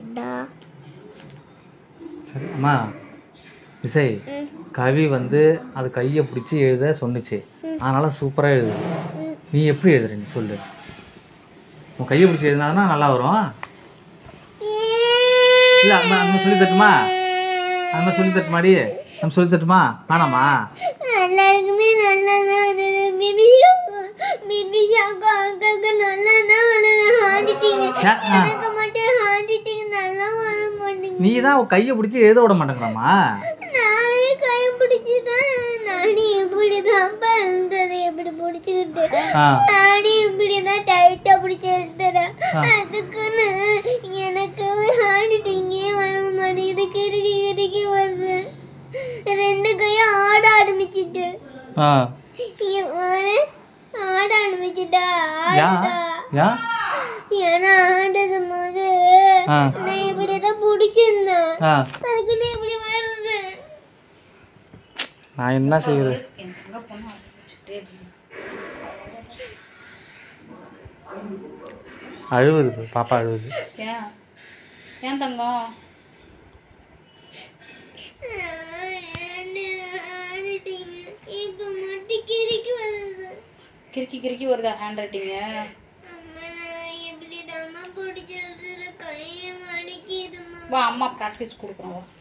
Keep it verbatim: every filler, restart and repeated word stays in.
சரி அம்மா இசை கவி வந்து அது கையை பிடிச்சி எழுத சொன்னிச்சு, அதனால் சூப்பராக எழுது. நீ எப்படி எழுதுற நீ சொல்லு. உன் கையை பிடிச்சி எழுதுனா நல்லா வரும். இல்லை அது அந்த மாதிரி சொல்லி தட்டுமா? அது மாதிரி சொல்லி தட்டுமாடி? நம்ம சொல்லி தட்டுமா? வேணாமா? எல்லாருக்குமே நல்லா தான் வருது. பிபி பிபிஷாக்கா அக்காவுக்கு நல்லா தான் வருது. ஹேண்ட்ரைட்டிங் எனக்கு மட்டும் ஹேண்ட்ரைட்டிங் நல்லா வர மாட்டேங்குது. நீ தான் உன் கையை பிடிச்சி எழுத விட மாட்டேங்கிறாமா? நானே கையை பிடிச்சி தான் நானே இப்படி தான் எழுதுறது. எப்படி பிடிச்சிக்கிட்டு நானே இப்படி தான் டைட்டாக பிடிச்சி எழுதுறேன். அதுக்குன்னு எனக்கு ஹேண்ட்ரைட்டிங்கே வர மாட்டேங்குது. கிறுக்கி கிறுக்கி வருது. ரெண்டு கையும் ஆட ஆரம்பிச்சிட்டு ஆட ஆரம்பிச்சுட்டா ஆடுதா. ஏன்னா ஆடுறது போது நான் இப்படிதான் பிடிச்சிருந்தேன். அதுக்குன்னு இப்படி வருது. நான் என்ன செய்யுது? அழுவுது பாப்பா, அழுவுது. ஏன் தங்கம்? கிறுக்கி கிறுக்கி வருதா ஹேண்ட் ரைட்டிங்கு? வா அம்மா ப்ராக்டிஸ் கொடுக்குறோம்.